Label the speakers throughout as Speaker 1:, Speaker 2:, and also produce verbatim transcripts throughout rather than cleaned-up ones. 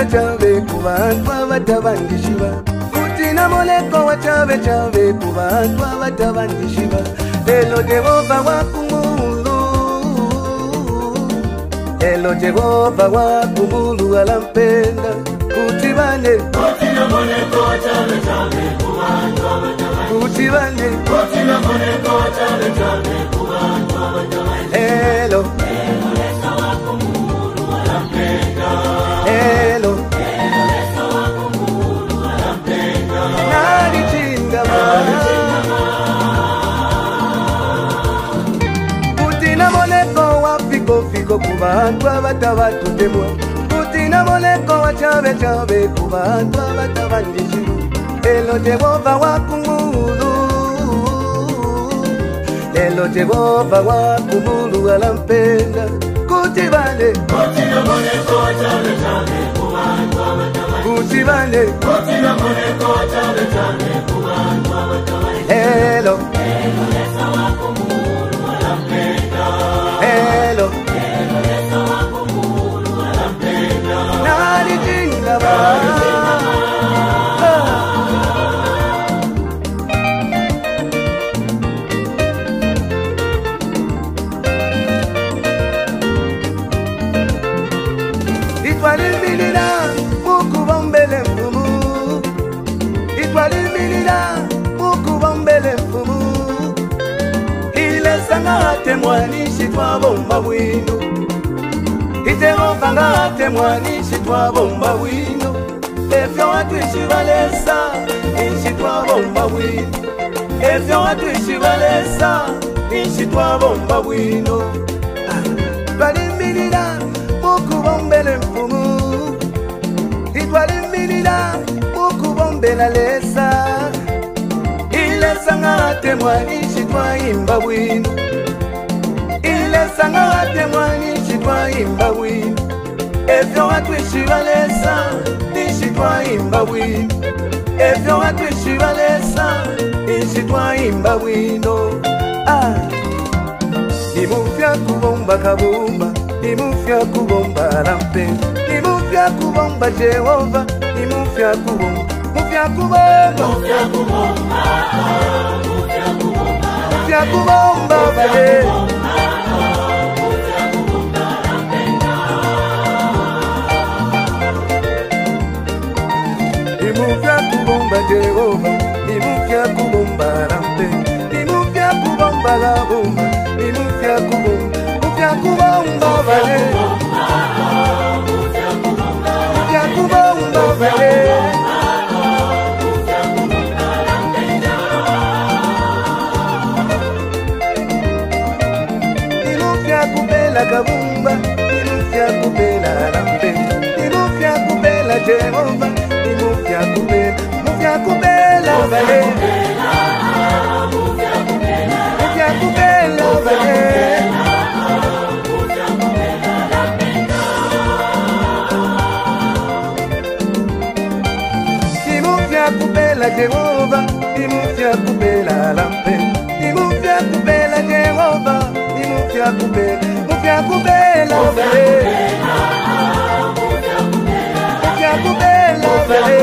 Speaker 1: chave chave kubantu abatabandishiba kutina moleko wa chave chave kubantu abatabandishiba lelo Jehova wakumulu lelo Jehova wakumulu alampenda kutibane kutina moleko wa chave chave kubantu abatabandishiba kutibane kutina moleko wa chave chave kubantu abatabandishiba lelo Hello, hello, nadi chingama, kutina moleko wa fiko fiko kubantu abatabatu temwa, kutina moleko wa chave chave kubantu abatabandishibu. Hello Jehova wakumulu, hello Jehova wakumulu alampenda. Kutibane kutina moleko wa chave chave kubantu abatabandishiba kutibane kutina moleko wa chave chave kubantu abatabandishiba hello hello lesa wakumulu alampenda hello hello lesa wakumulu alampenda nani jingaba Itwaliminira mukubombele mfumu Itwaliminira mukubombele mfumu Ile sangate mwanishi twabomba wino Ijehova ngate mwanishi twabomba wino Efyo watu ishibalesa Ishi twabomba wino Efyo watu ishibalesa Ishi twabomba wino Itwaliminira mukubombele mfumu Itwaliminira mukubombela lesa Ilesa ngate mwanishi twayimba wino Ilesa ngate mwanishi twayimba wino Efyo watu ishibalesa Nishi twayimba wino Efyo watu ishibalesa Nishi twayimba wino Ah Nimufya kubomba kabumba Nimufya kubomba lampe Nimufya kubomba Jehova Nimufya kubomba Mufya kubomba Mufya kubomba Mufya kubomba Mufya kubomba Mufya kubomba Nimufya kubomba Jehova Nimufya kubomba lampe Nimufya kubomba la bomba Nimufya kubomba Mufya kubomba vale Mufya kubomba vale Nimufya kubela kabumba Nimufya kubela lambe Nimufya kubela Jehova Nimufya kubela Mufya kubela vale Mufya kubela vale Kubela Jehova, nimufya kubela lampe. Nimufya kubela Jehova, nimufya kubela, mufya kubela vale. Mufya kubela vale.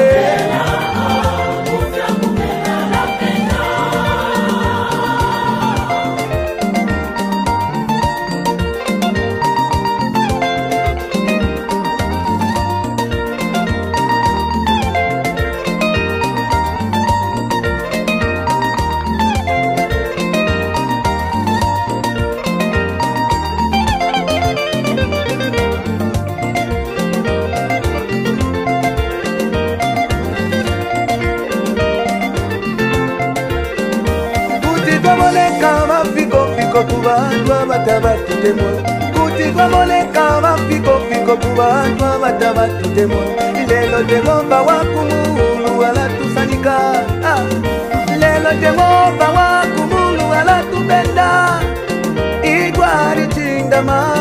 Speaker 1: Kubantu abatabatu temwa Kuti kwa moleka mafiko fiko kubantu abatabatu temwa Lelo Jehova wakumulu wala tusanyika ah. Lelo Jehova wakumulu wala tupenda Igwari chingama